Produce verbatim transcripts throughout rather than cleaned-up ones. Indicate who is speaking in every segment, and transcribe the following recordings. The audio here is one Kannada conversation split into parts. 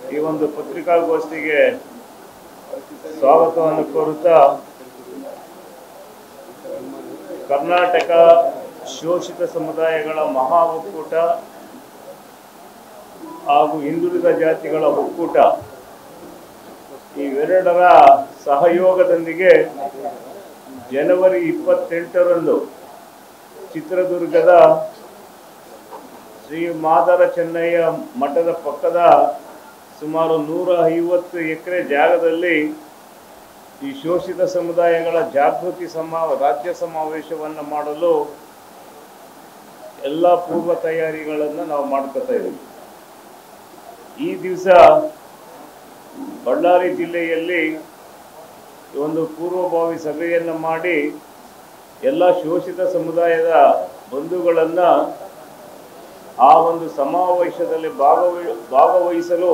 Speaker 1: ಈ ಒಂದು ಪತ್ರಿಕಾಗೋಷ್ಠಿಗೆ ಸ್ವಾಗತವನ್ನು ಕೋರುತ್ತಾ, ಕರ್ನಾಟಕ ಶೋಷಿತ ಸಮುದಾಯಗಳ ಮಹಾ ಒಕ್ಕೂಟ ಹಾಗೂ ಹಿಂದುಳಿದ ಜಾತಿಗಳ ಒಕ್ಕೂಟ ಇವೆರಡರ ಸಹಯೋಗದೊಂದಿಗೆ ಜನವರಿ ಇಪ್ಪತ್ತೆಂಟರಂದು ಚಿತ್ರದುರ್ಗದ ಶ್ರೀ ಮಾದರ ಚೆನ್ನಯ್ಯ ಮಠದ ಪಕ್ಕದ ಸುಮಾರು ನೂರ ಐವತ್ತು ಎಕರೆ ಜಾಗದಲ್ಲಿ ಈ ಶೋಷಿತ ಸಮುದಾಯಗಳ ಜಾಗೃತಿ ಸಮಾ ರಾಜ್ಯ ಸಮಾವೇಶವನ್ನು ಮಾಡಲು ಎಲ್ಲ ಪೂರ್ವ ತಯಾರಿಗಳನ್ನು ನಾವು ಮಾಡ್ಕೊತಾ ಇದ್ದೀವಿ. ಈ ದಿವಸ ಬಳ್ಳಾರಿ ಜಿಲ್ಲೆಯಲ್ಲಿ ಒಂದು ಪೂರ್ವಭಾವಿ ಸಭೆಯನ್ನು ಮಾಡಿ ಎಲ್ಲ ಶೋಷಿತ ಸಮುದಾಯದ ಬಂಧುಗಳನ್ನು ಆ ಒಂದು ಸಮಾವೇಶದಲ್ಲಿ ಭಾಗವಹಿ ಭಾಗವಹಿಸಲು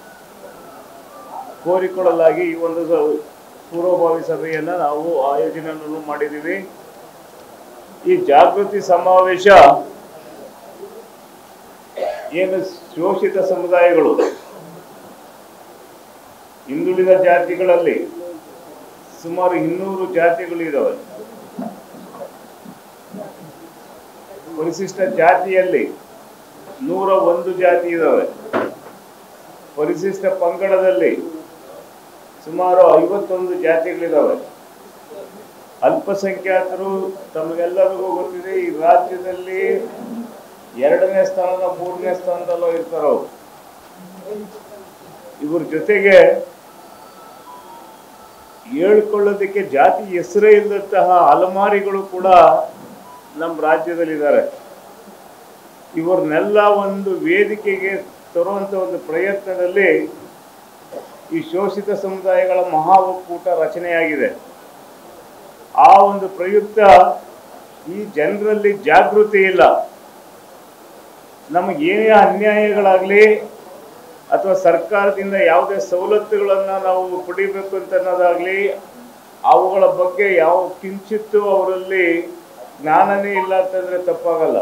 Speaker 1: ಕೋರಿಕೊಳ್ಳಲಾಗಿ ಈ ಒಂದು ಪೂರ್ವಭಾವಿ ಸಭೆಯನ್ನು ನಾವು ಆಯೋಜನೆಯನ್ನು ಮಾಡಿದ್ದೀವಿ. ಈ ಜಾಗೃತಿ ಸಮಾವೇಶ ಏನು ಶೋಷಿತ ಸಮುದಾಯಗಳು ಹಿಂದುಳಿದ ಜಾತಿಗಳಲ್ಲಿ ಸುಮಾರು ಇನ್ನೂರು ಜಾತಿಗಳು ಇದ್ದಾವೆ. ಪರಿಶಿಷ್ಟ ಜಾತಿಯಲ್ಲಿ ನೂರ ಒಂದು ಜಾತಿ ಇದ್ದಾವೆ. ಪರಿಶಿಷ್ಟ ಪಂಗಡದಲ್ಲಿ ಸುಮಾರು ಐವತ್ತೊಂದು ಜಾತಿಗಳಿದ್ದಾವೆ. ಅಲ್ಪಸಂಖ್ಯಾತರು ತಮಗೆಲ್ಲರಿಗೂ ಗೊತ್ತಿದೆ, ಈ ರಾಜ್ಯದಲ್ಲಿ ಎರಡನೇ ಸ್ಥಾನದ ಮೂರನೇ ಸ್ಥಾನದಲ್ಲೂ ಇರ್ತಾರೋ. ಇವ್ರ ಜೊತೆಗೆ ಹೇಳ್ಕೊಳ್ಳೋದಕ್ಕೆ ಜಾತಿ ಹೆಸರೇ ಇಲ್ಲದಂತಹ ಅಲಮಾರಿಗಳು ಕೂಡ ನಮ್ಮ ರಾಜ್ಯದಲ್ಲಿದ್ದಾರೆ. ಇವರನ್ನೆಲ್ಲ ಒಂದು ವೇದಿಕೆಗೆ ತರುವಂಥ ಒಂದು ಪ್ರಯತ್ನದಲ್ಲಿ ಈ ಶೋಷಿತ ಸಮುದಾಯಗಳ ಮಹಾ ಒಕ್ಕೂಟ ರಚನೆಯಾಗಿದೆ. ಆ ಒಂದು ಪ್ರಯುಕ್ತ ಈ ಜನರಲ್ಲಿ ಜಾಗೃತಿ ಇಲ್ಲ. ನಮಗೇನೇ ಅನ್ಯಾಯಗಳಾಗಲಿ ಅಥವಾ ಸರ್ಕಾರದಿಂದ ಯಾವುದೇ ಸವಲತ್ತುಗಳನ್ನು ನಾವು ಪಡಿಬೇಕು ಅಂತ ಅನ್ನೋದಾಗಲಿ, ಅವುಗಳ ಬಗ್ಗೆ ಯಾವ ಕಿಂಚಿತ್ತೂ ಅವರಲ್ಲಿ ಜ್ಞಾನನೇ ಇಲ್ಲ ಅಂತಂದರೆ ತಪ್ಪಾಗಲ್ಲ.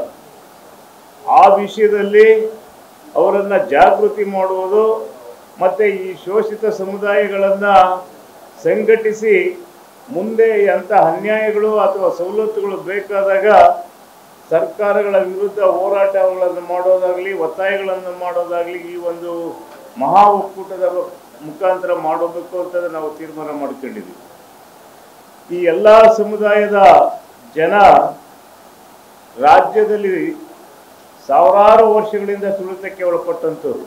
Speaker 1: ಆ ವಿಷಯದಲ್ಲಿ ಅವರನ್ನು ಜಾಗೃತಿ ಮಾಡುವುದು ಮತ್ತು ಈ ಶೋಷಿತ ಸಮುದಾಯಗಳನ್ನು ಸಂಘಟಿಸಿ ಮುಂದೆ ಅಂಥ ಅನ್ಯಾಯಗಳು ಅಥವಾ ಸವಲತ್ತುಗಳು ಬೇಕಾದಾಗ ಸರ್ಕಾರಗಳ ವಿರುದ್ಧ ಹೋರಾಟಗಳನ್ನು ಮಾಡೋದಾಗಲಿ, ಒತ್ತಾಯಗಳನ್ನು ಮಾಡೋದಾಗಲಿ ಈ ಒಂದು ಮಹಾ ಒಕ್ಕೂಟದ ಮುಖಾಂತರ ಮಾಡಬೇಕು ಅಂತ ನಾವು ತೀರ್ಮಾನ ಮಾಡಿಕೊಂಡಿದ್ದೀವಿ. ಈ ಎಲ್ಲ ಸಮುದಾಯದ ಜನ ರಾಜ್ಯದಲ್ಲಿ ಸಾವಿರಾರು ವರ್ಷಗಳಿಂದ ತುಳಿತಕ್ಕೆ ಒಳಪಟ್ಟಂಥವ್ರು.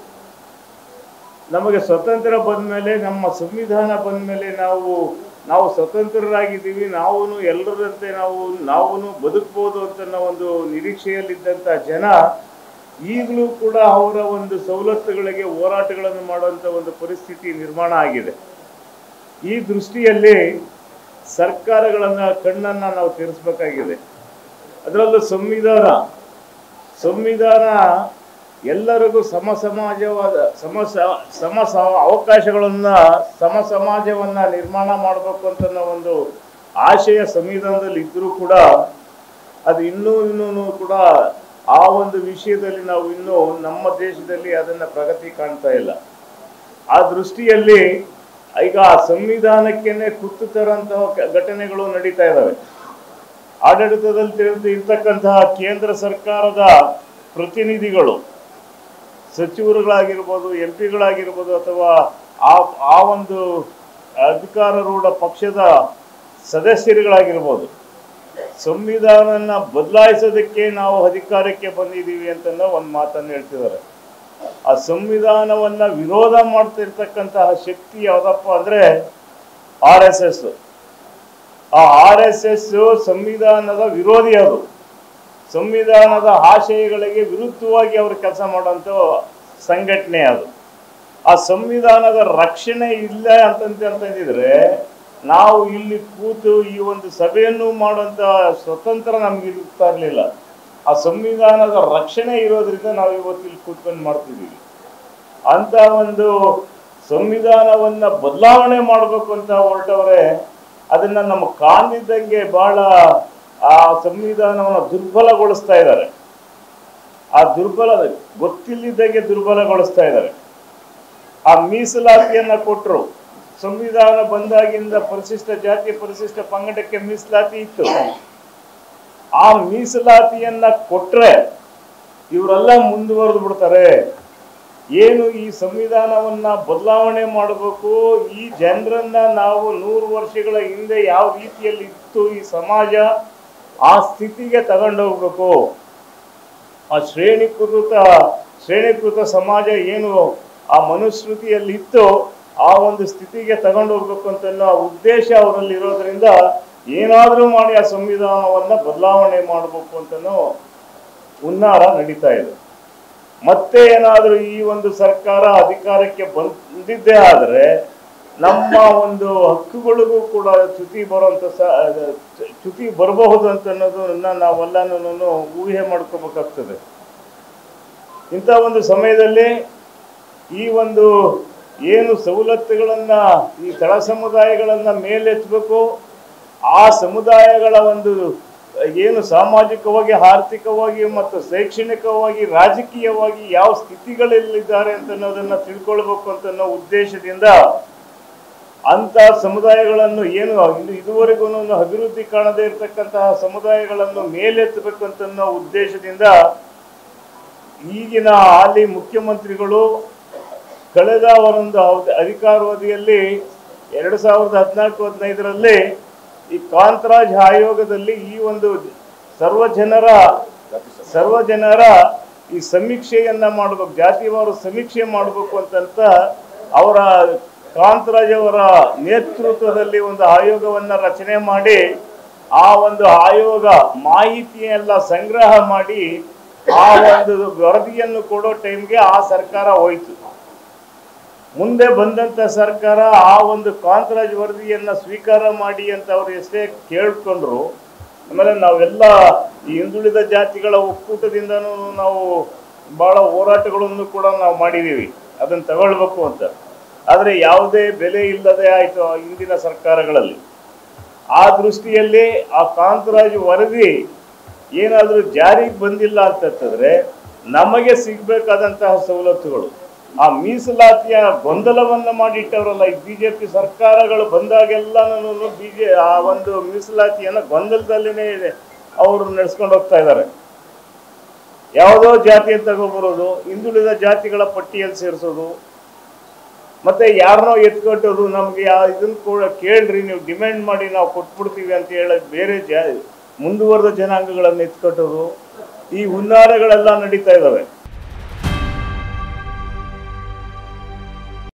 Speaker 1: ನಮಗೆ ಸ್ವತಂತ್ರ ಬಂದ ಮೇಲೆ, ನಮ್ಮ ಸಂವಿಧಾನ ಬಂದ ಮೇಲೆ ನಾವು ನಾವು ಸ್ವತಂತ್ರರಾಗಿದ್ದೀವಿ, ನಾವು ಎಲ್ಲರಂತೆ ನಾವು ನಾವು ಬದುಕ್ಬೋದು ಅಂತ ಒಂದು ನಿರೀಕ್ಷೆಯಲ್ಲಿದ್ದಂಥ ಜನ ಈಗಲೂ ಕೂಡ ಅವರ ಒಂದು ಸವಲತ್ತುಗಳಿಗೆ ಹೋರಾಟಗಳನ್ನು ಮಾಡುವಂಥ ಒಂದು ಪರಿಸ್ಥಿತಿ ನಿರ್ಮಾಣ ಆಗಿದೆ. ಈ ದೃಷ್ಟಿಯಲ್ಲಿ ಸರ್ಕಾರಗಳನ್ನು ಕಣ್ಣನ್ನು ನಾವು ತೆರೆಸಬೇಕಾಗಿದೆ. ಅದರಲ್ಲೂ ಸಂವಿಧಾನ ಸಂವಿಧಾನ ಎಲ್ಲರಿಗೂ ಸಮ ಸಮಾಜವಾದ ಸಮ ಸಮ ಅವಕಾಶಗಳನ್ನು ಸಮ ಸಮಾಜವನ್ನು ನಿರ್ಮಾಣ ಮಾಡಬೇಕು ಅಂತ ಒಂದು ಆಶಯ ಸಂವಿಧಾನದಲ್ಲಿ ಇದ್ದರೂ ಕೂಡ ಅದು ಇನ್ನೂ ಇನ್ನೂ ಕೂಡ ಆ ಒಂದು ವಿಷಯದಲ್ಲಿ ನಾವು ಇನ್ನೂ ನಮ್ಮ ದೇಶದಲ್ಲಿ ಅದನ್ನು ಪ್ರಗತಿ ಕಾಣ್ತಾ ಇಲ್ಲ. ಆ ದೃಷ್ಟಿಯಲ್ಲಿ ಈಗ ಆ ಸಂವಿಧಾನಕ್ಕೇನೆ ಕುತ್ತು ತರುವಂತಹ ಘಟನೆಗಳು ನಡೀತಾ ಇದ್ದಾವೆ. ಆಡಳಿತದಲ್ಲಿ ತಿಳಿದು ಇರ್ತಕ್ಕಂತಹ ಕೇಂದ್ರ ಸರ್ಕಾರದ ಪ್ರತಿನಿಧಿಗಳು, ಸಚಿವರುಗಳಾಗಿರ್ಬೋದು, ಎಂ ಪಿಗಳಾಗಿರ್ಬೋದು, ಅಥವಾ ಆ ಆ ಒಂದು ಅಧಿಕಾರಾರೂಢ ಪಕ್ಷದ ಸದಸ್ಯರುಗಳಾಗಿರ್ಬೋದು, ಸಂವಿಧಾನನ ಬದಲಾಯಿಸೋದಕ್ಕೆ ನಾವು ಅಧಿಕಾರಕ್ಕೆ ಬಂದಿದ್ದೀವಿ ಅಂತ ಒಂದು ಮಾತನ್ನು ಹೇಳ್ತಿದ್ದಾರೆ. ಆ ಸಂವಿಧಾನವನ್ನು ವಿರೋಧ ಮಾಡ್ತಿರ್ತಕ್ಕಂತಹ ಶಕ್ತಿ ಯಾವುದಪ್ಪ ಅಂದರೆ ಆರ್ ಎಸ್ ಎಸ್. ಆ ಆರ್ ಎಸ್ ಎಸ್ ಸಂವಿಧಾನದ ವಿರೋಧಿ. ಅದು ಸಂವಿಧಾನದ ಆಶಯಗಳಿಗೆ ವಿರುದ್ಧವಾಗಿ ಅವರು ಕೆಲಸ ಮಾಡುವಂಥ ಸಂಘಟನೆ. ಅದು ಆ ಸಂವಿಧಾನದ ರಕ್ಷಣೆ ಇಲ್ಲ ಅಂತಂತ ಅಂತಂದಿದ್ರೆ ನಾವು ಇಲ್ಲಿ ಕೂತು ಈ ಒಂದು ಸಭೆಯನ್ನು ಮಾಡುವಂಥ ಸ್ವತಂತ್ರ ನಮ್ಗೆ ಇರ್ತಾ ಇರಲಿಲ್ಲ. ಆ ಸಂವಿಧಾನದ ರಕ್ಷಣೆ ಇರೋದ್ರಿಂದ ನಾವು ಇವತ್ತು ಇಲ್ಲಿ ಕೂತ್ಕೊಂಡು ಮಾಡ್ತಿದ್ದೀವಿ. ಅಂತ ಒಂದು ಸಂವಿಧಾನವನ್ನು ಬದಲಾವಣೆ ಮಾಡಬೇಕು ಅಂತ ಹೊರಟವ್ರೆ ಅದನ್ನು ನಮ್ಮ ಕಾಣ್ದಿದ್ದಂಗೆ ಭಾಳ ಆ ಸಂವಿಧಾನವನ್ನು ದುರ್ಬಲಗೊಳಿಸ್ತಾ ಇದ್ದಾರೆ. ಆ ದುರ್ಬಲ ಗೊತ್ತಿಲ್ಲದಂಗೆ ದುರ್ಬಲಗೊಳಿಸ್ತಾ ಇದ್ದಾರೆ. ಆ ಮೀಸಲಾತಿಯನ್ನ ಕೊಟ್ಟರು. ಸಂವಿಧಾನ ಬಂದಾಗಿಂದ ಪರಿಶಿಷ್ಟ ಜಾತಿ ಪರಿಶಿಷ್ಟ ಪಂಗಡಕ್ಕೆ ಮೀಸಲಾತಿ ಇತ್ತು. ಆ ಮೀಸಲಾತಿಯನ್ನ ಕೊಟ್ರೆ ಇವರೆಲ್ಲ ಮುಂದುವರೆದು ಬಿಡ್ತಾರೆ. ಏನು ಈ ಸಂವಿಧಾನವನ್ನ ಬದಲಾವಣೆ ಮಾಡಬೇಕು, ಈ ಜನರನ್ನ ನಾವು ನೂರು ವರ್ಷಗಳ ಹಿಂದೆ ಯಾವ ರೀತಿಯಲ್ಲಿ ಇತ್ತು ಈ ಸಮಾಜ, ಆ ಸ್ಥಿತಿಗೆ ತಗೊಂಡೋಗ್ಬೇಕು. ಆ ಶ್ರೇಣೀಕೃತ ಶ್ರೇಣೀಕೃತ ಸಮಾಜ ಏನು ಆ ಮನುಸ್ಮೃತಿಯಲ್ಲಿ ಇತ್ತು, ಆ ಒಂದು ಸ್ಥಿತಿಗೆ ತಗೊಂಡೋಗ್ಬೇಕು ಅಂತ ಉದ್ದೇಶ ಅವರಲ್ಲಿ ಇರೋದ್ರಿಂದ ಏನಾದರೂ ಮಾಡಿ ಆ ಸಂವಿಧಾನವನ್ನ ಬದಲಾವಣೆ ಮಾಡಬೇಕು ಅಂತನೋ ಹುನ್ನಾರ ನಡೀತಾ ಇದೆ. ಮತ್ತೆ ಏನಾದರೂ ಈ ಒಂದು ಸರ್ಕಾರ ಅಧಿಕಾರಕ್ಕೆ ಬಂದಿದ್ದೇ ಆದರೆ ನಮ್ಮ ಒಂದು ಹಕ್ಕುಗಳಿಗೂ ಕೂಡ ಚ್ಯುತಿ ಬರುವಂತ ಚ್ಯುತಿ ಬರಬಹುದು ಅಂತ ಅನ್ನೋದನ್ನ ನಾವೆಲ್ಲನೂ ಊಹೆ ಮಾಡ್ಕೋಬೇಕಾಗ್ತದೆ. ಇಂಥ ಒಂದು ಸಮಯದಲ್ಲಿ ಈ ಒಂದು ಏನು ಸವಲತ್ತುಗಳನ್ನ ಈ ತಳ ಸಮುದಾಯಗಳನ್ನ ಮೇಲೆತ್ತಬೇಕು, ಆ ಸಮುದಾಯಗಳ ಒಂದು ಏನು ಸಾಮಾಜಿಕವಾಗಿ ಆರ್ಥಿಕವಾಗಿ ಮತ್ತು ಶೈಕ್ಷಣಿಕವಾಗಿ ರಾಜಕೀಯವಾಗಿ ಯಾವ ಸ್ಥಿತಿಗಳಲ್ಲಿದ್ದಾರೆ ಅಂತ ಅನ್ನೋದನ್ನ ತಿಳ್ಕೊಳ್ಬೇಕು ಅಂತ ಅನ್ನೋ ಉದ್ದೇಶದಿಂದ ಅಂತ ಸಮುದಾಯಗಳನ್ನು ಏನು ಇದುವರೆಗೂ ಅಭಿವೃದ್ಧಿ ಕಾಣದೇ ಇರತಕ್ಕಂತಹ ಸಮುದಾಯಗಳನ್ನು ಮೇಲೆತ್ತಬೇಕು ಅಂತ ಅನ್ನೋ ಉದ್ದೇಶದಿಂದ ಈಗಿನ ಹಾಲಿ ಮುಖ್ಯಮಂತ್ರಿಗಳು ಕಳೆದ ಒಂದು ಅಧಿಕಾರಾವಧಿಯಲ್ಲಿ ಎರಡು ಸಾವಿರದ ಹದಿನಾಲ್ಕು ಹದಿನೈದರಲ್ಲಿ ಈ ಕಾಂತರಾಜ್ ಆಯೋಗದಲ್ಲಿ ಈ ಒಂದು ಸರ್ವ ಜನರ ಸರ್ವ ಜನರ ಈ ಸಮೀಕ್ಷೆಯನ್ನ ಮಾಡಬೇಕು, ಜಾತಿವಾರು ಸಮೀಕ್ಷೆ ಮಾಡಬೇಕು ಅಂತಂತ ಅವರ ಕಾಂತರಾಜ್ ಅವರ ನೇತೃತ್ವದಲ್ಲಿ ಒಂದು ಆಯೋಗವನ್ನ ರಚನೆ ಮಾಡಿ ಆ ಒಂದು ಆಯೋಗ ಮಾಹಿತಿಯೆಲ್ಲ ಸಂಗ್ರಹ ಮಾಡಿ ಆ ಒಂದು ವರದಿಯನ್ನು ಕೊಡೋ ಟೈಮ್ಗೆ ಆ ಸರ್ಕಾರ ಹೋಯ್ತು. ಮುಂದೆ ಬಂದಂತ ಸರ್ಕಾರ ಆ ಒಂದು ಕಾಂತರಾಜ್ ವರದಿಯನ್ನ ಸ್ವೀಕಾರ ಮಾಡಿ ಅಂತ ಅವ್ರು ಎಷ್ಟೇ ಕೇಳ್ಕೊಂಡ್ರು. ಆಮೇಲೆ ನಾವೆಲ್ಲ ಈ ಹಿಂದುಳಿದ ಜಾತಿಗಳ ಒಕ್ಕೂಟದಿಂದನೂ ನಾವು ಬಹಳ ಹೋರಾಟಗಳನ್ನು ಕೂಡ ನಾವು ಮಾಡಿದೀವಿ ಅದನ್ನ ತಗೊಳ್ಬೇಕು ಅಂತ. ಆದರೆ ಯಾವುದೇ ಬೆಲೆ ಇಲ್ಲದೆ ಆಯ್ತು ಹಿಂದಿನ ಸರ್ಕಾರಗಳಲ್ಲಿ. ಆ ದೃಷ್ಟಿಯಲ್ಲಿ ಆ ಕಾಂತರಾಜ್ ವರದಿ ಏನಾದರೂ ಜಾರಿಗೆ ಬಂದಿಲ್ಲ ಅಂತಂದ್ರೆ ನಮಗೆ ಸಿಗ್ಬೇಕಾದಂತಹ ಸವಲತ್ತುಗಳು ಆ ಮೀಸಲಾತಿಯ ಗೊಂದಲವನ್ನ ಮಾಡಿಟ್ಟವರಲ್ಲ ಈ ಬಿಜೆಪಿ ಸರ್ಕಾರಗಳು ಬಂದಾಗೆಲ್ಲನೂ ಬಿಜೆ ಆ ಒಂದು ಮೀಸಲಾತಿಯನ್ನ ಗೊಂದಲದಲ್ಲಿನೇ ಅವರು ನಡೆಸ್ಕೊಂಡು ಹೋಗ್ತಾ ಇದ್ದಾರೆ. ಯಾವುದೋ ಜಾತಿಯನ್ನು ತಗೊಬರೋದು, ಹಿಂದುಳಿದ ಜಾತಿಗಳ ಪಟ್ಟಿಯಲ್ಲಿ ಸೇರಿಸೋದು, ಮತ್ತೆ ಯಾರನ್ನೋ ಎತ್ಕೊಟ್ಟೋದು, ನಮ್ಗೆ ಯಾವ ಇದನ್ನ ಕೂಡ ಕೇಳ್ರಿ ನೀವು ಡಿಮ್ಯಾಂಡ್ ಮಾಡಿ ನಾವು ಕೊಟ್ಬಿಡ್ತೀವಿ ಅಂತ ಹೇಳಿ ಬೇರೆ ಜಾ ಮುಂದುವರೆದ ಜನಾಂಗಗಳನ್ನು ಎತ್ಕೊಟ್ಟೋದು, ಈ ಹುನ್ನಾರಗಳೆಲ್ಲ ನಡೀತಾ ಇದ್ದಾವೆ.